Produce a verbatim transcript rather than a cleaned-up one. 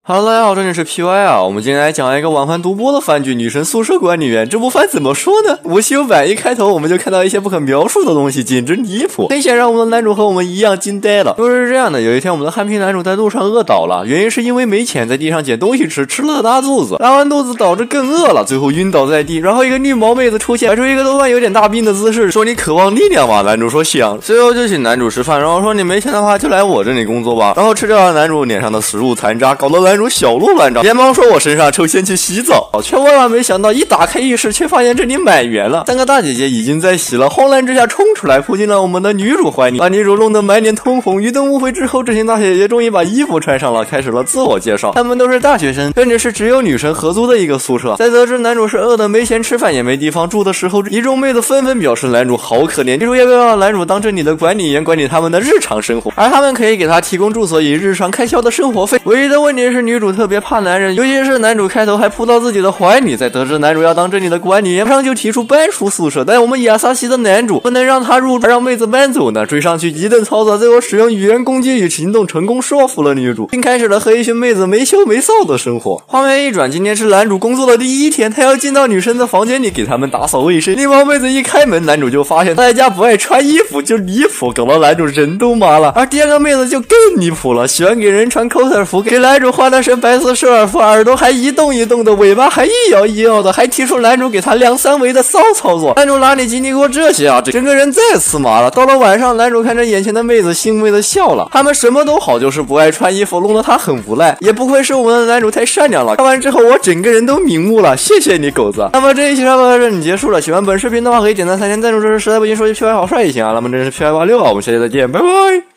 Hello， 大家好，这里是 P Y 啊。我们今天来讲一个网番独播的番剧《女神宿舍管理员》。这部番怎么说呢？无锡有版一开头我们就看到一些不可描述的东西，简直离谱。很显然，我们的男主和我们一样惊呆了。故事是这样的：有一天，我们的憨皮男主在路上饿倒了，原因是因为没钱，在地上捡东西吃，吃了拉肚子，拉完肚子导致更饿了，最后晕倒在地。然后一个绿毛妹子出现，摆出一个头发有点大病的姿势，说：“你渴望力量吗？”男主说：“想。”随后就请男主吃饭，然后说：“你没钱的话，就来我这里工作吧。”然后吃掉了男主脸上的食物残渣，搞得男主小鹿乱撞。连忙说：“我身上臭，先去洗澡。”却万万没想到，一打开浴室，却发现这里满员了。三个大姐姐已经在洗了，慌乱之下冲出来，扑进了我们的女主怀里，把女主弄得满脸通红。一顿误会之后，这群大姐姐终于把衣服穿上了，开始了自我介绍。她们都是大学生，甚至是只有女神合租的一个宿舍。在得知男主是饿的没钱吃饭也没地方住的时候，一众妹子纷纷表示男主好可怜，女主要不要让男主当这里的管理员，管理他们的日常生活，而他们可以给他提供住所以日常开销的生活费。唯一的问题是女主特别怕男人，尤其是男主开头还扑到自己的怀里。在得知男主要当这里的管理员，马上就提出搬出宿舍，但我们亚萨西的男主不能让他入住，让妹子搬走呢。追上去一顿操作，最后使用语言攻击与行动成功说服了女主，并开始了和一群妹子没羞没臊的生活。画面一转，今天是男主工作的第一天，他要进到女生的房间里给他们打扫卫生。绿毛妹子一开门，男主就发现大家不爱穿衣服，就离谱，搞到男主人都麻了。而第二个妹子就更离谱了，喜欢给人穿 coser 服，给男主换了身白色舍尔服，耳朵还一动一动的，尾巴还一摇一摇的，还提出男主给他量三维的骚操作。男主哪里经历过这些啊？整个人再次麻了。到了晚上，男主看着眼前的妹子欣慰的笑了。他们什么都好，就是不爱穿衣服，弄得他很无奈。也不愧是我们的男主太善良了。看完之后，我整个人都明悟了，谢谢你狗子。那么这一期差不多到这里结束了。喜欢本视频的话，可以点赞、三连赞助，这是实在不行说句 P Y 好帅也行啊。那么这是 P Y 八六啊，我们下期再见，拜拜。